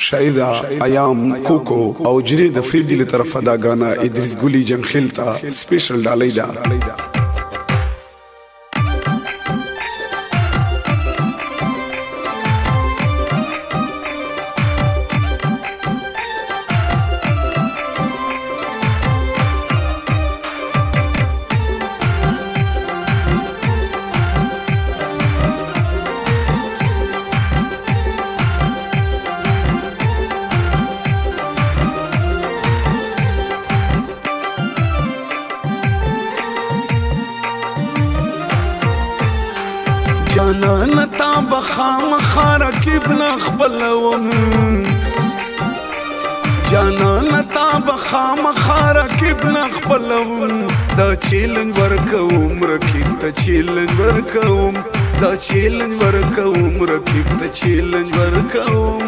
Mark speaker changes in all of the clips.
Speaker 1: شاعر ایام کوکو او جنید فریدی له طرفه دا غانا ادریس ګلی جنخیل ته سپیشل ډالۍ ده. جانان تا بخام خارکیب نخبلوم جانان تا بخام خارکیب نخبلوم دا چیلنج ورکوم رکیب تا چیلنج ورکوم دا چیلنج ورکوم رکیب تا چیلنج ورکوم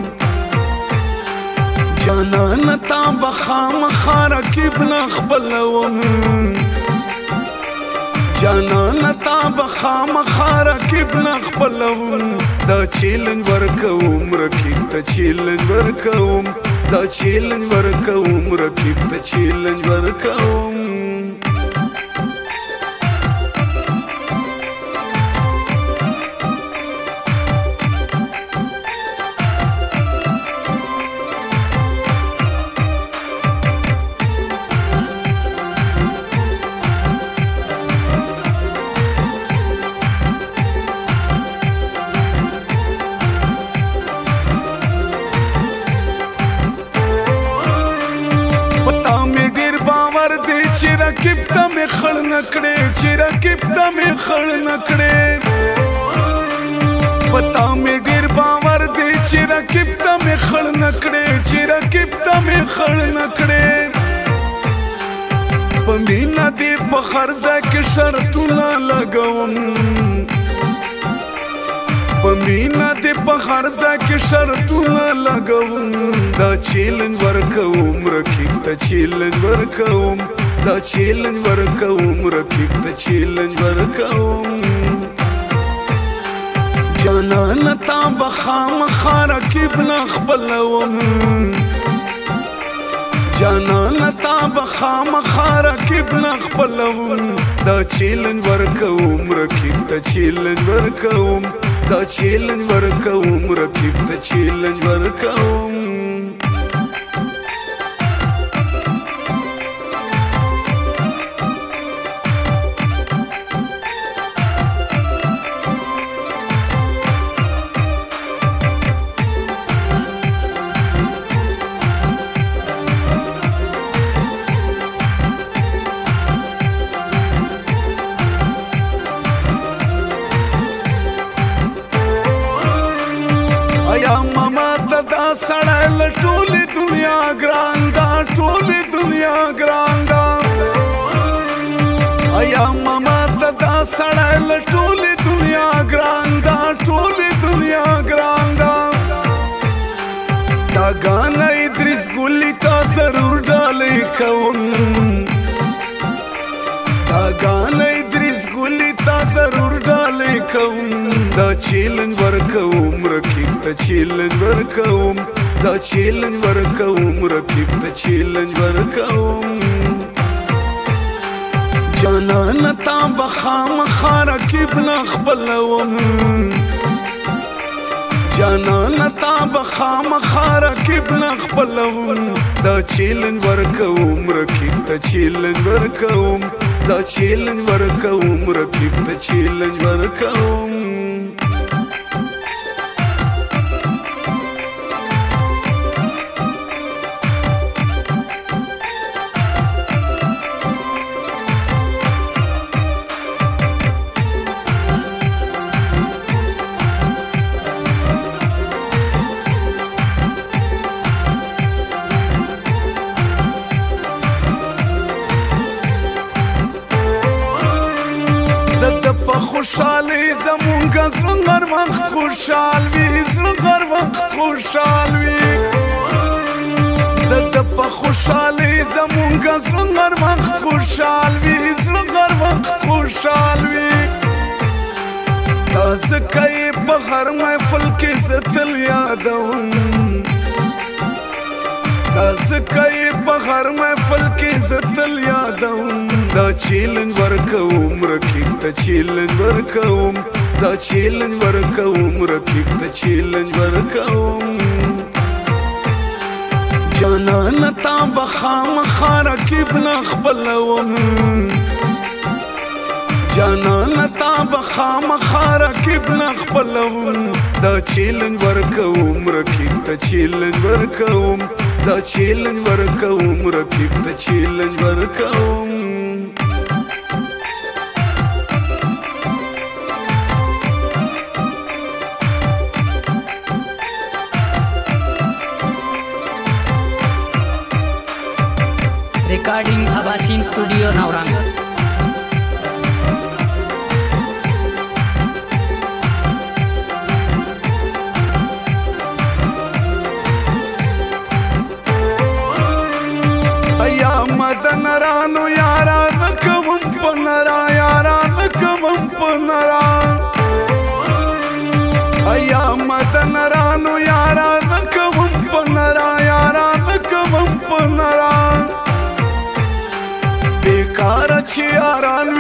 Speaker 1: جانان تا بخام خارکیب نخبلوم جانان تا بخام خارکیب نخبلوم دا چیلنج ورکوم رکیب تا چیلنج ورکوم دا چیلنج ورکوم رکیب تا چیلنج ورکوم رکیب تا می خړ نکړې چې رکیب تا می خړ نکړې پتا می ډیر باور دی چې رکیب تا می خړ نکړې چې رکیب تا می خړ نکړې په مینا دی په خرزه کې شرطونه لګوم په مینا دی په خرزه کې شرطونه لګوم دا چیلنج ورکوم رکیب تا چیلنج ورکوم دا چیلنج ورکوم رکیب تا چیلنج ورکوم جانان تا بخام خارکیب نخبلوم جانان تا بخام خارکیب نخبلوم دا چیلنج ورکوم رکیب تا چیلنج ورکوم دا چیلنج ورکوم رکیب تا چیلنج ورکوم سړی له ټولې دنیا ګران ده ټولې دنیا ګران ده ایا ماما ته دا سړی له ټولې دنیا ګران ده ټولې دنیا ګران ده دا ګانا ادریس ګلی ته ضرور ډالۍ کوم دا ګانا ادریس ګلی ته ضرور ډالۍ کوم دا چیلنج ورکوم رکیب تا چیلنج ورکوم دا چیلنج ورکوم رکیب تا چیلنج ورکوم جانان تا بخام خارکیب نخبلوم جانان تا بخام خارکیب نخبلوم دا چیلنج ورکوم رکیب تا چیلنج ورکوم دا چیلنج ورکوم رکیب تا چیلنج ورکوم خوشحالی زمونگا زلن هر وقت خوشحال وی زلن هر وقت خوشحال وی د په خوشحالی زمونگا زلن هر وقت خوشحال وی زلن هر وقت خوشحال وی دا زکای په هر محفل کې زتل یادوم از کئی بغیر محفل کی زتل یادوم دا چیلنج ورکوم رکیب تا چیلنج ورکوم دا چیلنج ورکوم رکیب تا چیلنج ورکوم جانان تا بخام خارکیب نخبلوم جانان تا بخام خارکیب نخبلوم دا چیلنج ورکوم رکیب تا چیلنج ورکوم دا چیلنج ورکوم رکیب تا چیلنج ورکوم
Speaker 2: Recording Abasin Studio Naurang.
Speaker 1: या मदन रानो यारा नकमम पनरा यारा नकमम पनरा या मदन रानो यारा नकमम पनरा यारा नकमम पनरा बेकार छी यारान